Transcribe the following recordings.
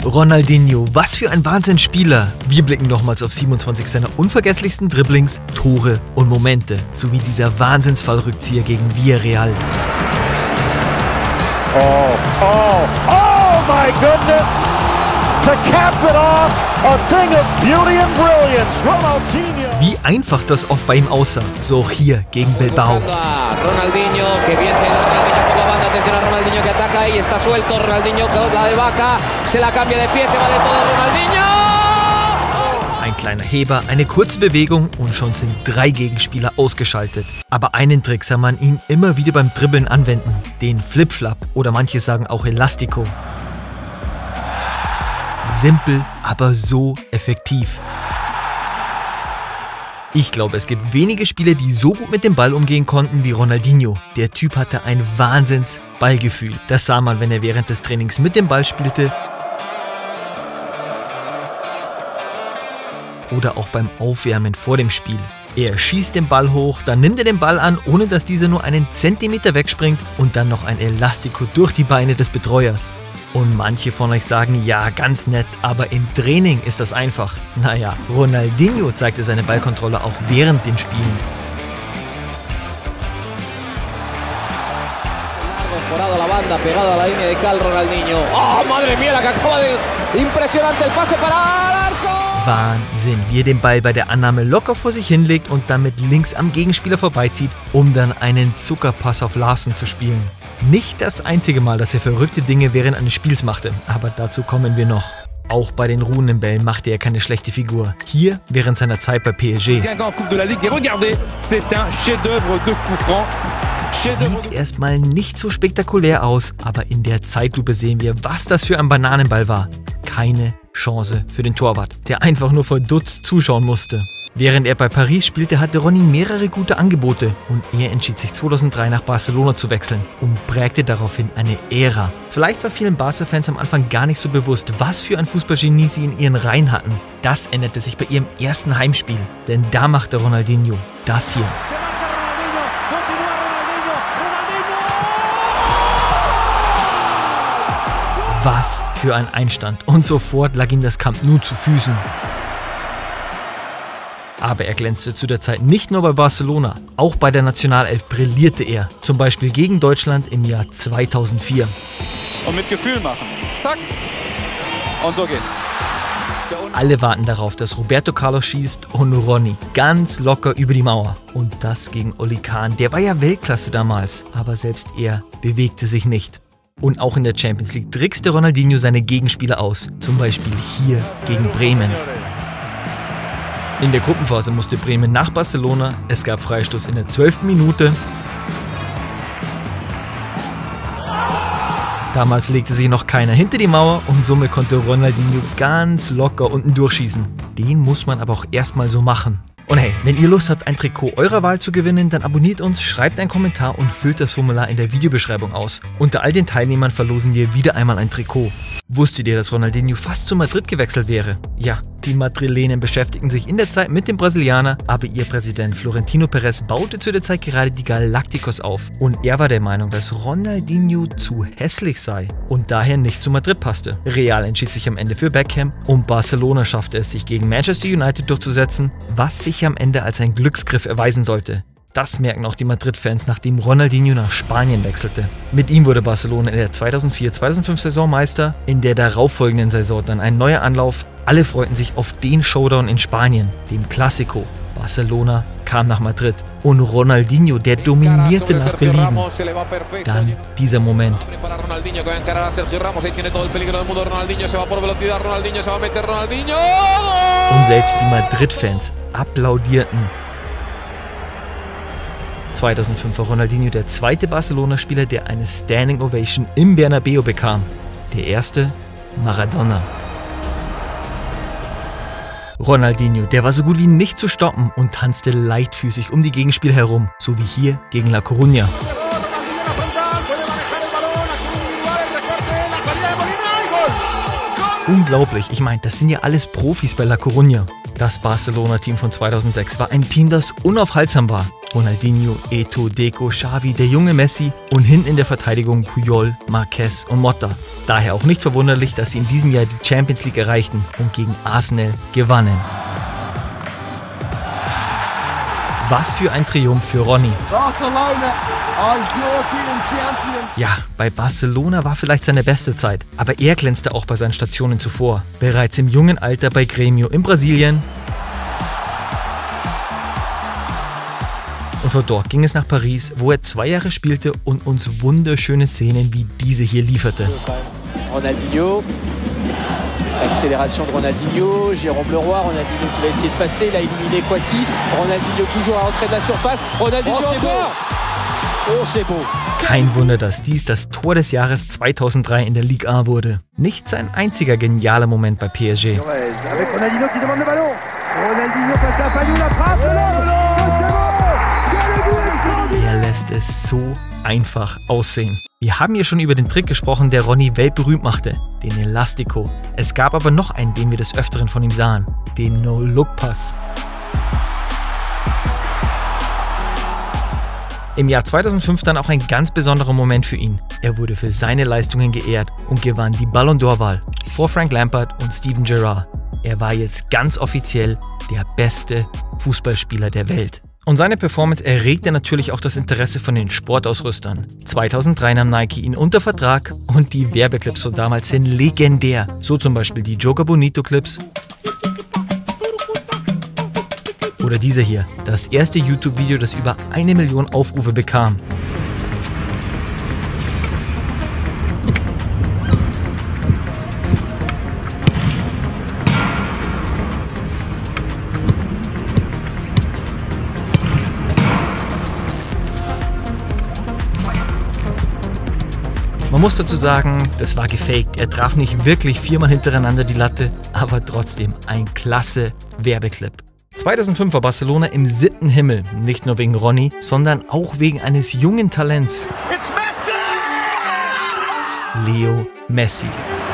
Ronaldinho, was für ein Wahnsinnsspieler. Wir blicken nochmals auf 27 seiner unvergesslichsten Dribblings, Tore und Momente, sowie dieser Wahnsinnsfallrückzieher gegen Villarreal. Oh my goodness! To cap it off, a thing of beauty and brilliance, Ronaldinho. Wie einfach das oft bei ihm aussah, so auch hier gegen Bilbao. Ronaldinho, que bien se ha ido Ronaldinho por la banda, atención a Ronaldinho que ataca y está suelto, Ronaldinho con la de Vaca, se la cambia de pie, se va de todo Ronaldinho! Ein kleiner Heber, eine kurze Bewegung und schon sind 3 Gegenspieler ausgeschaltet. Aber einen Trick sah man ihn immer wieder beim Dribbeln anwenden, den Flip-Flap oder manche sagen auch Elastico. Simpel, aber so effektiv. Ich glaube, es gibt wenige Spieler, die so gut mit dem Ball umgehen konnten wie Ronaldinho. Der Typ hatte ein Wahnsinns-Ballgefühl. Das sah man, wenn er während des Trainings mit dem Ball spielte oder auch beim Aufwärmen vor dem Spiel. Er schießt den Ball hoch, dann nimmt er den Ball an, ohne dass dieser nur einen Zentimeter wegspringt und dann noch ein Elastico durch die Beine des Betreuers. Und manche von euch sagen, ja, ganz nett, aber im Training ist das einfach. Naja, Ronaldinho zeigte seine Ballkontrolle auch während den Spielen. Wahnsinn, wie er den Ball bei der Annahme locker vor sich hinlegt und dann mit links am Gegenspieler vorbeizieht, um dann einen Zuckerpass auf Larsen zu spielen. Nicht das einzige Mal, dass er verrückte Dinge während eines Spiels machte, aber dazu kommen wir noch. Auch bei den ruhenden Bällen machte er keine schlechte Figur. Hier während seiner Zeit bei PSG. Sieht erstmal nicht so spektakulär aus, aber in der Zeitlupe sehen wir, was das für ein Bananenball war. Keine Chance für den Torwart, der einfach nur verdutzt zuschauen musste. Während er bei Paris spielte, hatte Ronny mehrere gute Angebote und er entschied sich 2003 nach Barcelona zu wechseln und prägte daraufhin eine Ära. Vielleicht war vielen Barca-Fans am Anfang gar nicht so bewusst, was für ein Fußballgenie sie in ihren Reihen hatten. Das änderte sich bei ihrem ersten Heimspiel, denn da machte Ronaldinho das hier. Was für ein Einstand und sofort lag ihm das Camp Nou zu Füßen. Aber er glänzte zu der Zeit nicht nur bei Barcelona, auch bei der Nationalelf brillierte er, zum Beispiel gegen Deutschland im Jahr 2004. Und mit Gefühl machen. Zack. Und so geht's. Alle warten darauf, dass Roberto Carlos schießt und Ronny ganz locker über die Mauer. Und das gegen Oli Kahn, der war ja Weltklasse damals, aber selbst er bewegte sich nicht. Und auch in der Champions League trickste Ronaldinho seine Gegenspieler aus, zum Beispiel hier gegen Bremen. In der Gruppenphase musste Bremen nach Barcelona, es gab Freistoß in der 12. Minute. Damals legte sich noch keiner hinter die Mauer und somit konnte Ronaldinho ganz locker unten durchschießen. Den muss man aber auch erstmal so machen. Und hey, wenn ihr Lust habt, ein Trikot eurer Wahl zu gewinnen, dann abonniert uns, schreibt einen Kommentar und füllt das Formular in der Videobeschreibung aus. Unter all den Teilnehmern verlosen wir wieder einmal ein Trikot. Wusstet ihr, dass Ronaldinho fast zu Madrid gewechselt wäre? Ja, die Madrilenen beschäftigten sich in der Zeit mit dem Brasilianer, aber ihr Präsident Florentino Perez baute zu der Zeit gerade die Galacticos auf. Und er war der Meinung, dass Ronaldinho zu hässlich sei und daher nicht zu Madrid passte. Real entschied sich am Ende für Beckham und Barcelona schaffte es, sich gegen Manchester United durchzusetzen, was sich am Ende als ein Glücksgriff erweisen sollte. Das merken auch die Madrid-Fans, nachdem Ronaldinho nach Spanien wechselte. Mit ihm wurde Barcelona in der 2004-2005 Saison Meister, in der darauffolgenden Saison dann ein neuer Anlauf. Alle freuten sich auf den Showdown in Spanien, dem Clásico. Barcelona kam nach Madrid und Ronaldinho, der dominierte nach Belieben. Dann dieser Moment. Und selbst die Madrid-Fans applaudierten. 2005 war Ronaldinho der zweite Barcelona-Spieler, der eine Standing Ovation im Bernabeu bekam. Der erste Maradona. Ronaldinho, der war so gut wie nicht zu stoppen und tanzte leichtfüßig um die Gegenspieler herum, so wie hier gegen La Coruña. Unglaublich, ich meine, das sind ja alles Profis bei La Coruña. Das Barcelona-Team von 2006 war ein Team, das unaufhaltsam war. Ronaldinho, Eto'o, Deco, Xavi, der junge Messi und hinten in der Verteidigung Puyol, Marquez und Motta. Daher auch nicht verwunderlich, dass sie in diesem Jahr die Champions League erreichten und gegen Arsenal gewannen. Was für ein Triumph für Ronny. Barcelona as European champions. Ja, bei Barcelona war vielleicht seine beste Zeit, aber er glänzte auch bei seinen Stationen zuvor. Bereits im jungen Alter bei Grêmio in Brasilien. Und von dort ging es nach Paris, wo er 2 Jahre spielte und uns wunderschöne Szenen wie diese hier lieferte. Ronaldinho, accélération de Ronaldinho, Jérôme Leroy, Ronaldinho qui va essayer de passer, il a éliminé Kwasi, Ronaldinho toujours à l'entrée de la surface, Ronaldinho encore. Oh, c'est beau. Kein Wunder, dass dies das Tor des Jahres 2003 in der Ligue 1 wurde. Nicht sein einziger genialer Moment bei PSG. Avec Ronaldinho qui demande le ballon. Ronaldinho passe à Fayou, la frappe. Er lässt es so einfach aussehen. Wir haben hier schon über den Trick gesprochen, der Ronny weltberühmt machte, den Elastico. Es gab aber noch einen, den wir des Öfteren von ihm sahen, den No-Look-Pass. Im Jahr 2005 dann auch ein ganz besonderer Moment für ihn. Er wurde für seine Leistungen geehrt und gewann die Ballon d'Or-Wahl vor Frank Lampard und Steven Gerrard. Er war jetzt ganz offiziell der beste Fußballspieler der Welt. Und seine Performance erregte natürlich auch das Interesse von den Sportausrüstern. 2003 nahm Nike ihn unter Vertrag und die Werbeclips von damals sind legendär. So zum Beispiel die Joga Bonito Clips. Oder dieser hier, das erste YouTube-Video, das über 1 Million Aufrufe bekam. Man muss dazu sagen, das war gefaked. Er traf nicht wirklich 4-mal hintereinander die Latte, aber trotzdem ein klasse Werbeclip. 2005 war Barcelona im 7. Himmel, nicht nur wegen Ronny, sondern auch wegen eines jungen Talents. Leo Messi.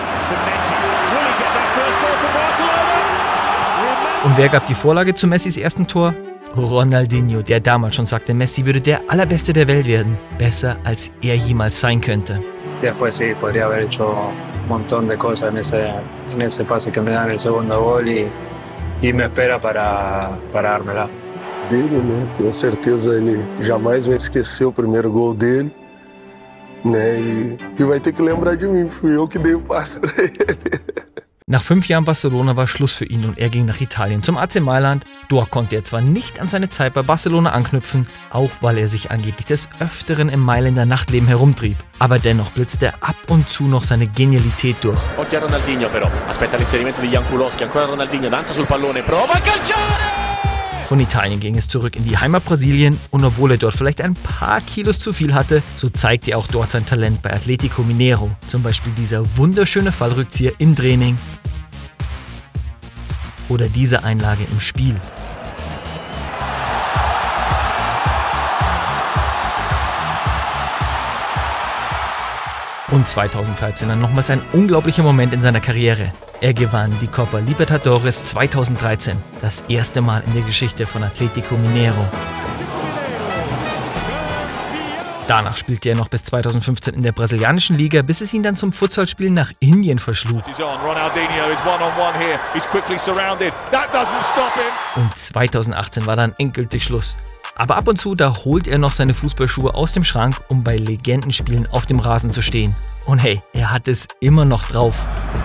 Und wer gab die Vorlage zu Messis ersten Tor? Ronaldinho, der damals schon sagte, Messi würde der Allerbeste der Welt werden. Besser, als er jemals sein könnte. Después sí, podría haber hecho un montón de cosas en ese pase que me dan el segundo gol y me espera para dármela. Dele, né? Com certeza ele jamais vai esquecer o primeiro gol dele, né? E vai ter que lembrar de mim, fui eu que dei o passe para ele. Nach 5 Jahren Barcelona war Schluss für ihn und er ging nach Italien zum AC Mailand. Dort konnte er zwar nicht an seine Zeit bei Barcelona anknüpfen, auch weil er sich angeblich des Öfteren im Mailänder Nachtleben herumtrieb. Aber dennoch blitzte ab und zu noch seine Genialität durch. Occhio a Ronaldinho però, aspetta l'inserimento di Jan Kulowski, ancora Ronaldinho, danza sul pallone, prova a calciare! Von Italien ging es zurück in die Heimat Brasilien und obwohl er dort vielleicht ein paar Kilos zu viel hatte, so zeigte er auch dort sein Talent bei Atlético Mineiro. Zum Beispiel dieser wunderschöne Fallrückzieher im Training oder diese Einlage im Spiel. Und 2013 dann nochmals ein unglaublicher Moment in seiner Karriere. Er gewann die Copa Libertadores 2013, das erste Mal in der Geschichte von Atlético Mineiro. Danach spielte er noch bis 2015 in der brasilianischen Liga, bis es ihn dann zum Futsalspielen nach Indien verschlug. Und 2018 war dann endgültig Schluss. Aber ab und zu, da holt er noch seine Fußballschuhe aus dem Schrank, um bei Legendenspielen auf dem Rasen zu stehen. Und hey, er hat es immer noch drauf.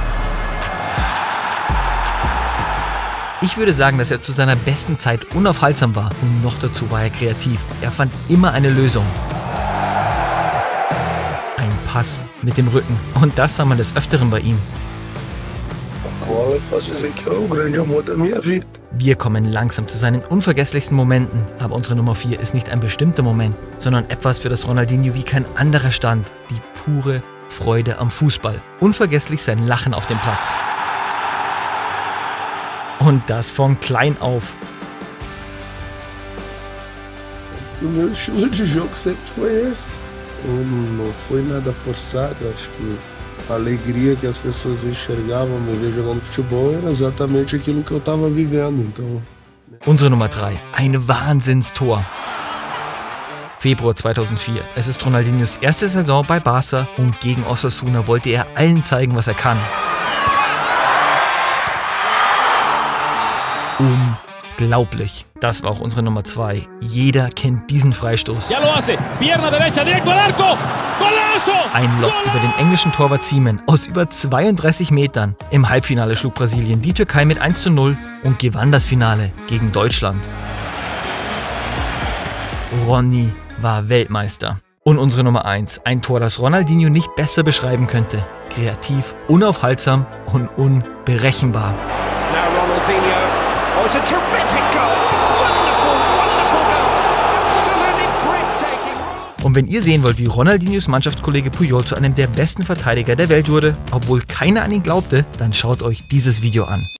Ich würde sagen, dass er zu seiner besten Zeit unaufhaltsam war und noch dazu war er kreativ. Er fand immer eine Lösung. Ein Pass mit dem Rücken und das sah man des Öfteren bei ihm. Wir kommen langsam zu seinen unvergesslichsten Momenten, aber unsere Nummer 4 ist nicht ein bestimmter Moment, sondern etwas, für das Ronaldinho wie kein anderer stand. Die pure Freude am Fußball. Unvergesslich sein Lachen auf dem Platz. Und das von klein auf. O meu estilo de jogo sempre foi esse. Então não foi nada forçado, acho que a alegria que as pessoas enxergavam me ver jogando futebol era exatamente aquilo que eu estava vivendo, então. Unsere Nummer 3, ein Wahnsinnstor. Februar 2004. Es ist Ronaldinhos erste Saison bei Barca und gegen Osasuna wollte er allen zeigen, was er kann. Unglaublich. Das war auch unsere Nummer 2. Jeder kennt diesen Freistoß. Ein Lob über den englischen Torwart Seaman aus über 32 Metern. Im Halbfinale schlug Brasilien die Türkei mit 1:0 und gewann das Finale gegen Deutschland. Ronny war Weltmeister. Und unsere Nummer 1, ein Tor, das Ronaldinho nicht besser beschreiben könnte. Kreativ, unaufhaltsam und unberechenbar. Now Ronaldinho. Oh, it's a terrific goal. Wonderful, wonderful goal. Absolutely breathtaking. Und wenn ihr sehen wollt, wie Ronaldinhos Mannschaftskollege Puyol zu einem der besten Verteidiger der Welt wurde, obwohl keiner an ihn glaubte, dann schaut euch dieses Video an.